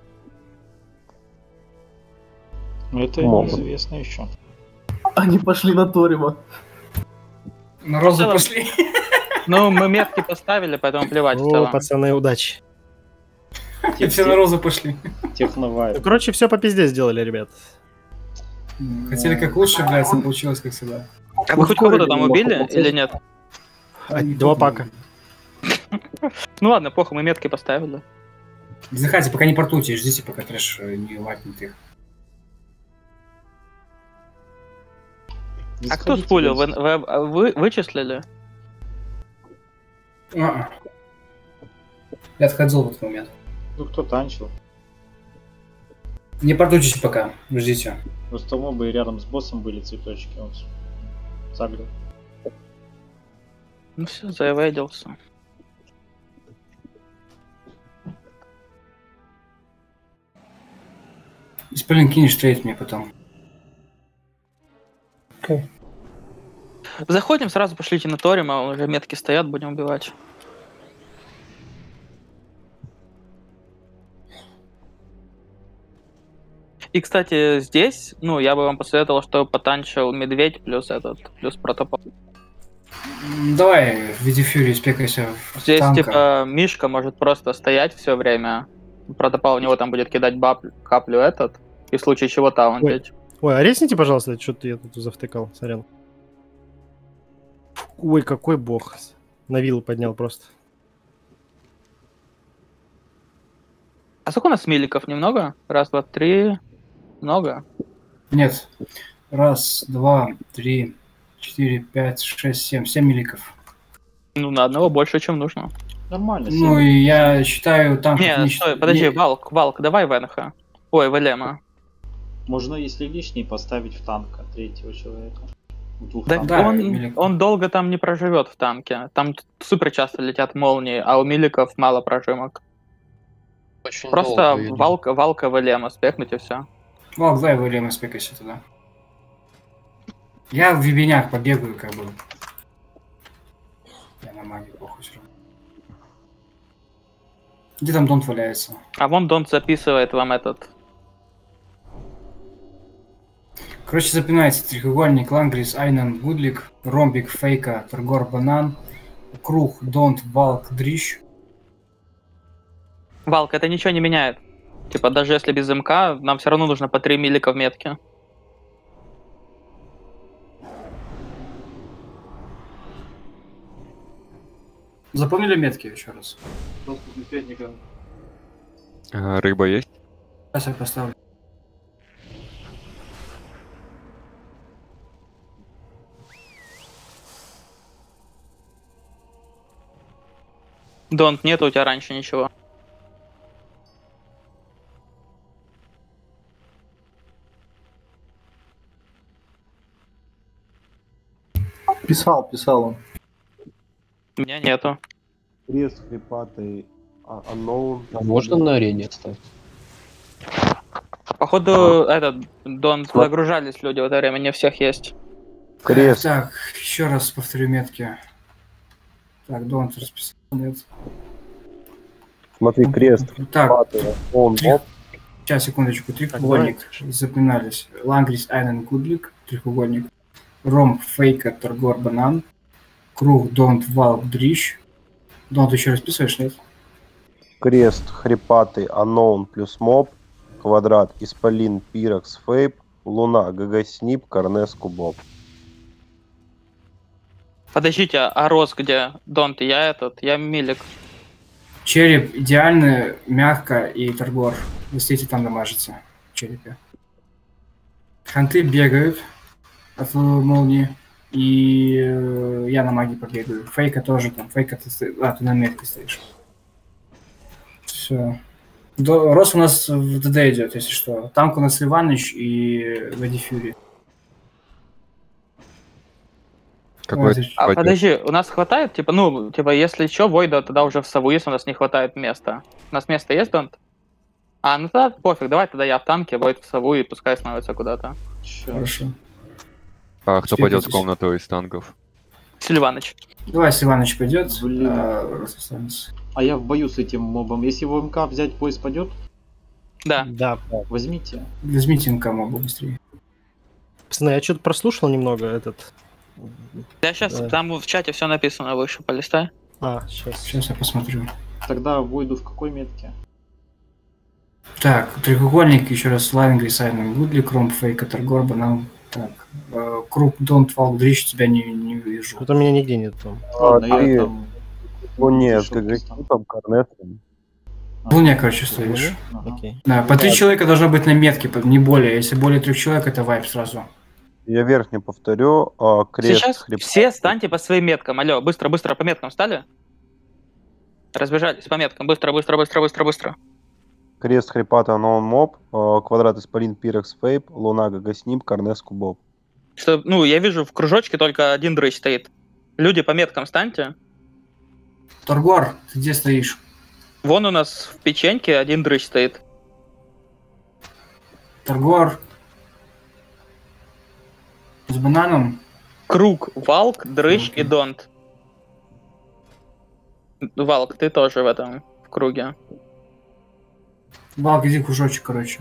ну, Это Могут. неизвестно еще. Они пошли на Торима. На розу целом- пошли. Ну, мы метки поставили, поэтому плевать в О, целом. пацаны, удачи. И все на розу пошли. Ну, Техновайп. короче, все по пизде сделали, ребят. Хотели как лучше, блядь, а получилось как всегда. А вы хоть кого-то там Ускорили убили немного или нет? А, Два пака. Ну ладно, похуй, мы метки поставили. Заходите, пока не портуйте, ждите, пока трэш э, не вайпнет их. А кто спулил? Вы, вы, вы вычислили? А-а. Я отходил в этот момент. Ну, кто танчил? Не портуйтесь пока, ждите. Просто мобы рядом с боссом были цветочки, он загрел. Ну все, заэвейдился. Исполин кинешь трейд мне потом. Заходим, сразу пошлите на Торима, уже метки стоят, будем убивать. И, кстати, здесь, ну, я бы вам посоветовал, что потанчил медведь плюс этот, плюс протопол. М, Давай в виде фьюри спекайся в Здесь, танка. типа, Мишка может просто стоять все время. Протопол у него там будет кидать баб, каплю этот, и в случае чего таунтить. Ой, а резните, пожалуйста, что-то я тут завтыкал, сорян. Ой, какой бог. На виллу поднял просто. А сколько у нас миликов? Немного? Раз, два, три. Много. Нет. Раз, два, три, четыре, пять, шесть, семь. Семь миликов. Ну, на одного больше, чем нужно. Нормально. Ну и я считаю танков... Не, не стой, счит- подожди, не- Валк, Валк, давай Венха. Ой, Велема. Можно, если лишний, поставить в танка третьего человека. Двух Да, танков. Да, он, Милик. он долго там не проживет в танке. Там т- супер часто летят молнии, а у миликов мало прожимок. Очень Просто долго идет. Валка, Валка, Велема, спекнуть и все. Валк, дай Вильяма спекайся туда. Я в вебенях побегаю, как бы. Я на магии похуй всё равно. Где там Донт валяется? А вон Дон записывает вам этот. Короче, запинается треугольник, Лангрис, Айнан, Гудлик, ромбик, Фейка, Торгор, Банан, круг, Донт, Валк, Дрищ. Валк, это ничего не меняет. Типа, даже если без МК, нам все равно нужно по три милика в метке. Запомнили метки еще раз? А, рыба есть? Сейчас я поставлю. Донт, нет у тебя раньше ничего. Писал, писал он. У меня нету. Крест хрипатый, а- unknown. А можно на арене оставить? Походу, этот, Дон, загружались люди в это время, не у всех есть. Крест. Так, еще раз повторю метки. Так, Донт расписал. Нет. Смотри, крест. Так, хрипатый, unknown, Три- оп. сейчас, секундочку. Так, Треугольник. Запинались. Лангрис, Айнан, Гудлик. треугольник. Ромб, фейка, торгор, банан. Круг, донт, вал, дрищ. Донт еще расписываешь, нет? Крест, хрипатый, аноун плюс моб. Квадрат, исполин, пирокс, фейп. Луна, гг снип, карнес, кубоб. Подождите, а Рос где? Донт, я этот, я Милик. Череп идеально, мягко и торгор. Вы стоите там дамажите в черепе. Ханты бегают от молнии. И э, я на магии побегаю. Фейка тоже там. Фейка ты, сто... а, ты на метке стоишь. Все. До... Рос у нас в ДД идет, если что. Танк у нас Иваныч и Вади Фьюри. Какой Вот. А подожди, у нас хватает, типа, ну, типа, если что, Войда тогда уже в сову, если у нас не хватает места. У нас место есть, Донт? А, ну тогда пофиг, давай тогда я в танке, Войд в сову и пускай становится куда-то. Хорошо. А кто пойдет в Успейтесь. комнату из танков? Сильваныч. Давай, Иваныч пойдет. Блин. А, А я в бою с этим мобом. Если в МК взять, бой спадет? Да. Да. Возьмите. Возьмите МК мобу быстрее. Пацаны, я что-то прослушал немного этот... Я сейчас, Да. там в чате все написано выше, полистай. А, сейчас. Сейчас я посмотрю. Тогда войду в какой метке? Так, треугольник, еще раз, Лайн, Грисайден, Гудли, Кромп, Фейка, Торгор, Банан. Так, э, Круг, Донт, Вал, Дрищ, тебя не, не вижу. Вот у меня нигде нет там. Ладно, А, я ты- там... Луне с пришел гг просто. снипом, карнесом. В Луне, короче, стоишь. Ага. Окей. Да, по три человека должно быть на метке, по- не более. Если более трех человек, это вайп сразу. Я верхнюю повторю. а, Крест, Сейчас хрипатый. все станьте по своим меткам. Алло, быстро, быстро по меткам стали? Разбежались по меткам. Быстро, быстро, быстро, быстро, быстро. Крест, хрипатый, аноун, моб. а, Квадрат, исполин, пирокс, фейп. Луна, гг снип, карнес, кубоб. Что, ну, я вижу в кружочке только один дрыщ стоит. Люди по меткам станьте. Торгор, ты где стоишь? Вон у нас в печеньке один дрыщ стоит. Торгор. С бананом. Круг, Валк, Дрыщ и Донт. Валк, ты тоже в этом, в круге. Валк, иди кружочек, короче.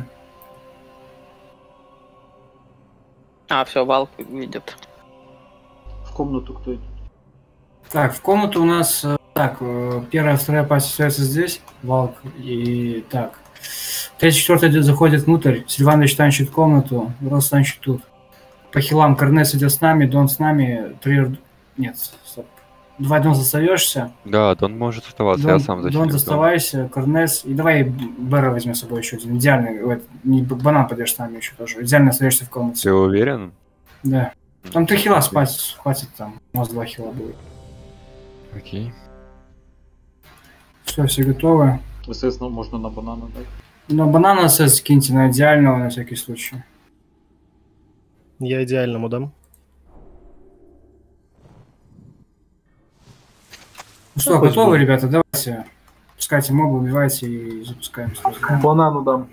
А, все, Валк видит. В комнату кто идет? Так, в комнату у нас... э, Так, э, первая, вторая пасть остается здесь. Валк и... Так. Третья, четвертая заходит внутрь. Сильванович танчит комнату. Рос танчит тут. По хилам Карнес идет с нами, Дон с нами. Три... Нет, стоп. Два Дон остаешься. Да, Дон может оставаться, я сам зачем. Дон оставайся, Карнес. И давай Бэра возьмем с собой еще один. Идеальный. ой, не, банан пойдешь с нами еще тоже. Идеально остаешься в комнате. Ты уверен? Да. Там три хила спать хватит там. У нас два хила будет. Окей. Все, все готовы. СС нам можно на банана дать. Но банана СС киньте на идеального на всякий случай. Я идеальному дам. Ну что, готовы, ребята? Давайте. Пускайте мобы, убивайте и запускаем. Банану дам.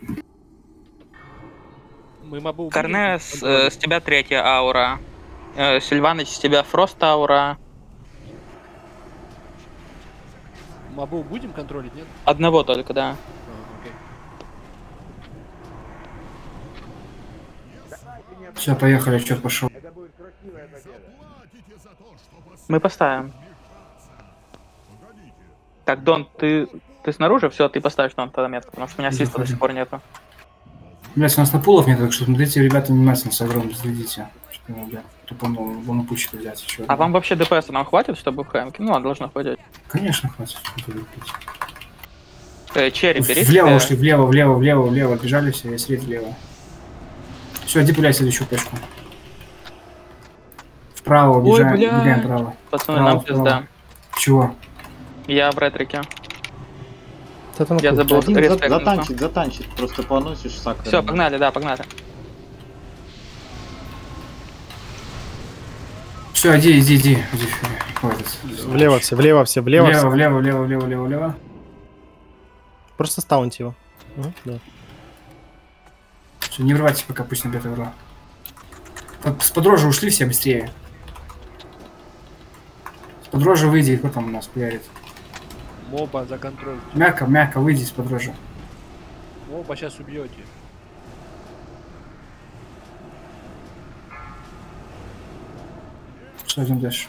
Мы мобу убили? Карнес, э, с тебя третья аура. Э, Сильваныч, с тебя Фрост аура. Мобу будем контролить, нет? Одного только, да. А, окей. Все, поехали, черт пошел. Мы поставим. Так, Дон, ты, ты снаружи? Все, ты поставишь Дон тогда метку, потому что у меня свиста до сих пор нету. Блять, у нас на пулов нет, так что смотрите, ребята, внимательно с огромным следите. Чтобы, ну, блядь, тупо, ну, лунопучку взять еще. А вам вообще ДПС нам хватит, чтобы в хэмке? Ну, должно хватить. Конечно, хватит. Э, Черри, берите. Влево ушли, влево, влево, влево, влево. Бежали все, я след влево. Все, иди пуляй следующую пешку. Вправо Ой, убежаем, бля. убегаем вправо. Пацаны, Вправо, нам вправо. пизда. Чего? Я в ретрике. Это Я забыл Один за- респект. затанчит, затанчит. Просто поносишь сакры. Все, погнали, да, погнали. Все, иди, иди, иди. иди. Ой, этот. Влево все, влево все, влево Влево, все. влево, влево, влево, влево, влево. Просто стаунти его. Мгм, да. Все, не врывайтесь, пока пусть набьет игру. Под- С подрожи ушли все быстрее. С подрожи выйди, кто там у нас пиарит. Моба за контроль. Мягко, мягко выйди с подрожи. Моба сейчас убьете. Что, идем дальше.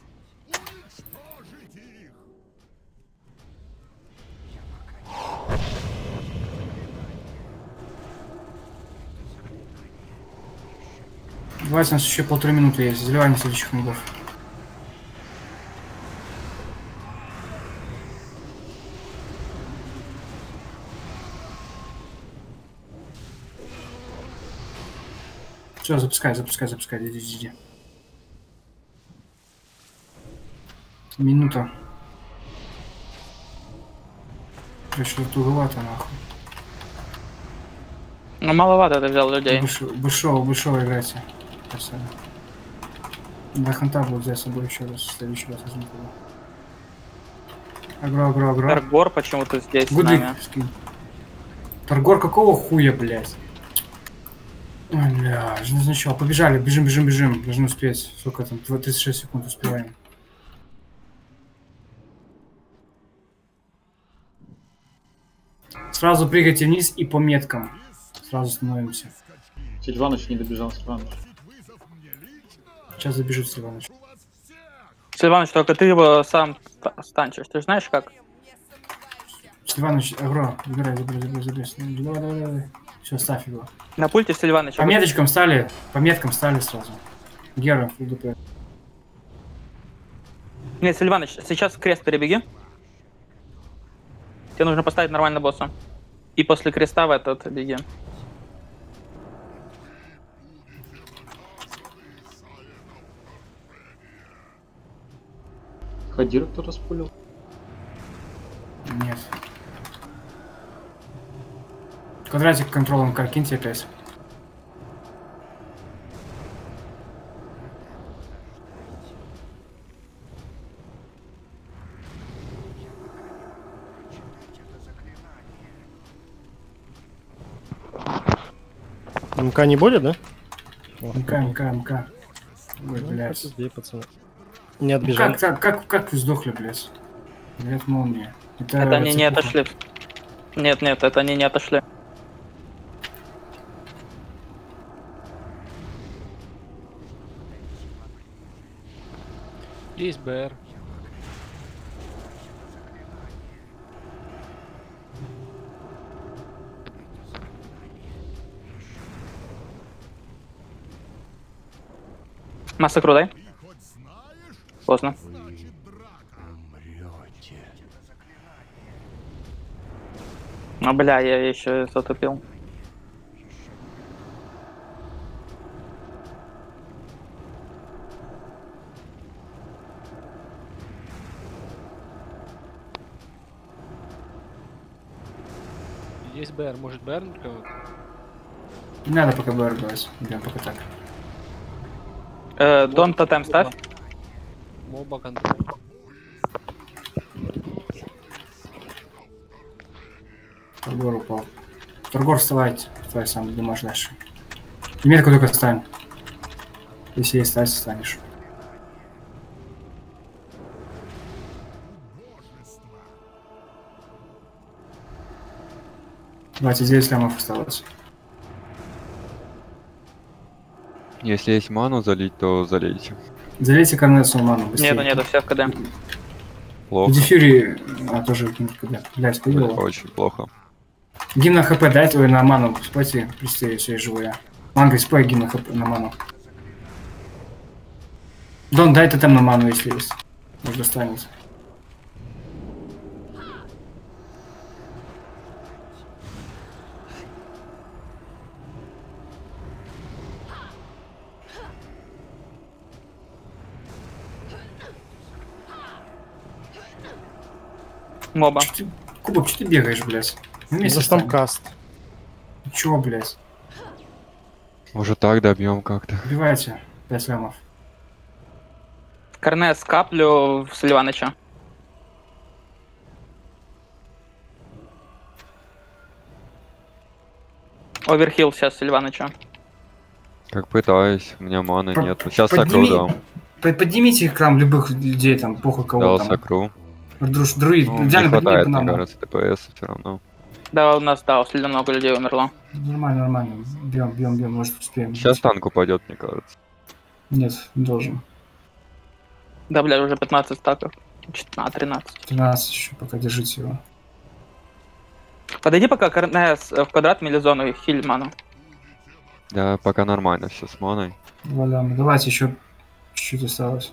Давайте, у нас еще полторы минуты есть. Заливание следующих мобов. Все, запускай, запускай, запускай. Иди, иди, иди. Минута. Еще туговато, нахуй. Ну, маловато ты взял людей. Бышово, Бышово играйте. До ханта буду взять с собой еще раз. В следующий раз возьму туда. Агро, агро, агро. Таргор почему-то здесь Гуды. с нами. Таргор какого хуя, блядь? Ой, бля, ну что, побежали, бежим, бежим, бежим. Должны успеть. Сколько там? тридцать шесть секунд успеваем. Сразу прыгайте вниз и по меткам. Сразу становимся. Сильваныч не добежал, Сильваныч. Сейчас забежит Сильваныч. Сильваныч, только ты его сам станчишь. Ты же знаешь как? Сильваныч, агро, забирай, забирай, забирай, забирай. Давай, давай, давай. Все, ставь его. На пульте Сильваныч. По меточкам стали, по меткам стали сразу. Гера, УДП. Нет, Сильваныч, сейчас в крест перебеги. Тебе нужно поставить нормально босса. И после креста в этот беги. Хадира кто распулил? Нет. Квадратик контролом как, киньте опять. МК не будет, да? МК, МК, МК. Ой, блядь. Где, пацаны? Не отбежали. Как, как, как, как вы сдохли, блядь? Блядь, молния. Это, Это они не цепуха. отошли. Нет, нет, это они не отошли. Есть БР. Массакру дай. Поздно. Ну, бля, я еще затупил. Есть БР. Может БР на кого-то? Не надо пока БР брать. Идем пока так. Э, Дон тотем ставь. Моба контроль. Торгор упал. Торгор, вставайте. Вставай сам, думаешь дальше. И метку только стань. Если есть стать, станешь. двадцать девять лямов осталось. Если есть ману залить, то залейте. Залейте Корнесу ману быстрее. Нету, нету, все в КД. Плохо. Дефюри, а тоже гимн КД. Блять, Это поделал. очень плохо. Гимн на ХП дайте, ой, на ману. Спойте, быстрее, если я живу я. Манго, спой гимн на ХП, на ману. Дон, дай ты там на ману, если есть. Может достанется. Моба. Чё ты, Кубок, что ты бегаешь, блядь? На месте За стань. штамкаст. Чего, блядь? Может так добьем как-то. Убивайте. пять лямов. Корнес каплю в Сильваныча. Оверхилл сейчас Сильваныча. Как пытаюсь, у меня маны По- нет. Сейчас подними- сокру дам. По- Поднимите к нам любых людей, там, похуй кого Дал там. сокру. Друж, друид, Ну, не идеально подними хватает, по мне нам. кажется, ТПС все равно. Да, у нас, да, слишком много людей умерло. Нормально, нормально. Бьем, бьем, бьем, может успеем. Сейчас танк упадет, мне кажется. Нет, не должен. Да, блядь, уже пятнадцать стаков. А, тринадцать. тринадцать еще, пока держите его. Подойди пока Корнес в квадрат мелизону и хильману. Да, пока нормально все с моной. Валяем. Давайте еще чуть-чуть осталось.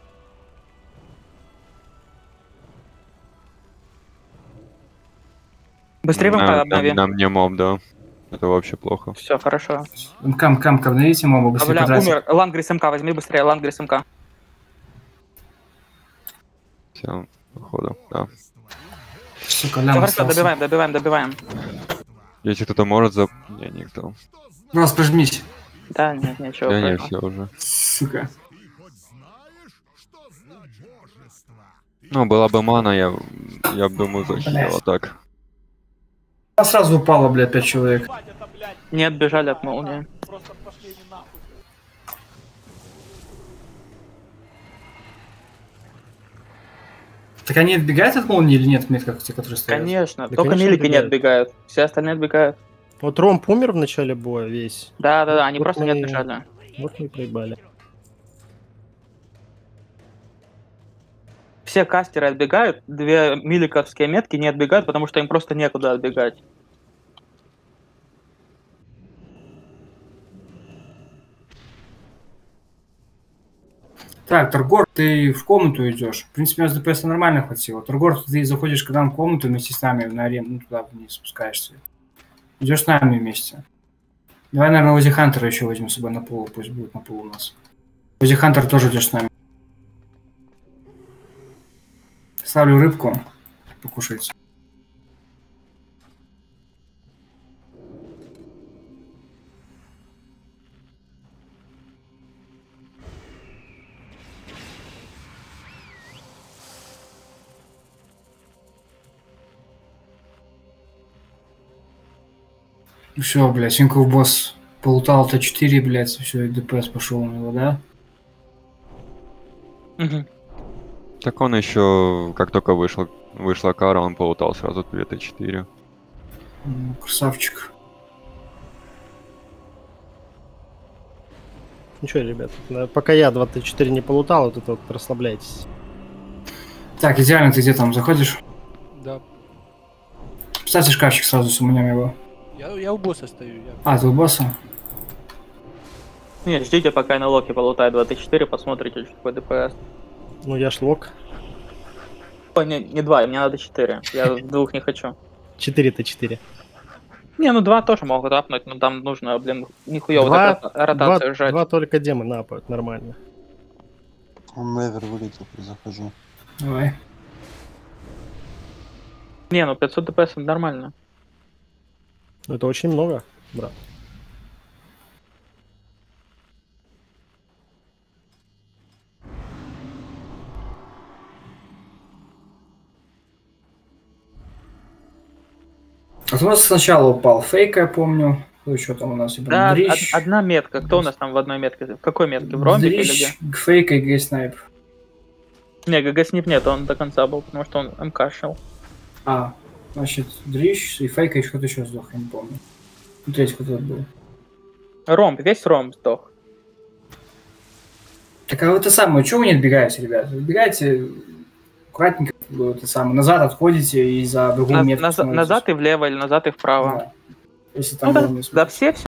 Быстрее на, вампа на, обнови. на мне моб, да. Это вообще плохо. Все, хорошо. МК, МК, МК, обновите моба, А, быстрее бля, потратите. умер. Лангрис МК, возьми быстрее, Лангрис МК. Все, походу, да. Сука, Все, лям хорошо, остался. добиваем, добиваем, добиваем. Если кто-то может за... Не, никто. Просто прожмись. Да, нет, ничего. Да не, поэтому. все уже. Сука. Ну, была бы мана, я, я бы, думаю, захилила так. А сразу упало, блядь, пять человек. Не отбежали от молнии. Так они отбегают от молнии или нет, метка, те, которые стоят? Конечно, Да, только конечно, милики не отбегают. отбегают. Все остальные отбегают. Вот Ромп умер в начале боя весь. Да, да, да, они Вот просто не мы- отбежали. Вот мы и проебали. Все кастеры отбегают, две миликовские метки не отбегают, потому что им просто некуда отбегать. Так, Торгор, ты в комнату идешь. В принципе, у нас ДПС нормально хватило. Торгор, ты заходишь к нам в комнату вместе с нами на арену, ну, туда вниз спускаешься. Идешь с нами вместе. Давай, наверное, Ози Хантера еще возьмем с собой на полу, пусть будет на полу у нас. Ози Хантер тоже идешь с нами. Ставлю рыбку, покушайте. Все, блядь, Синков босс полутал Т четыре, блядь, все, ДПС пошел на него, да? Угу. Так он еще, как только вышел, вышла кара, он полутал сразу две Т четыре. М, Красавчик. Ну что, ребят, да, пока я два Т четыре не полутал, вот это вот расслабляйтесь. Так, идеально, ты где там заходишь? Да. Кстати, шкафчик сразу с умнем его. Я, я у босса стою. Я... А, ты у босса? Не, ждите, пока я на локе полутаю два Т четыре, посмотрите, что такое ДПС. Ну я ж лок. Ой, не, не два, мне надо четыре. Я двух не хочу. четыре Т четыре. Не, ну два тоже могут апнуть, но там нужно, блин, нихуёво Два, так рота- ротацию два, сжать. два только демона апают, нормально. Он невер вылетел, захожу. Давай. Не, ну пятьсот ДПС нормально. Ну, это очень много, брат. Вот у нас сначала упал фейк, я помню. Ну, что там у нас? Да, Дрищ, од- одна метка. Кто у нас там в одной метке? В какой метке? В ромбике или где? Дрищ, фейк и гей-снайп. Не, ГГ-снип нет, он до конца был, потому что он МК шел. А, значит, Дрищ и фейк, и кто-то еще сдох, я не помню. Ну, третий кто-то был. Ромб, весь ромб сдох. Так, а вы это самое, чего вы не отбегаете, ребят? Вы отбегаете аккуратненько, вы это самое, назад отходите и за другую На- метку наза- становитесь. назад и влево или назад и вправо. Да. Если там Ну да, было не да все, все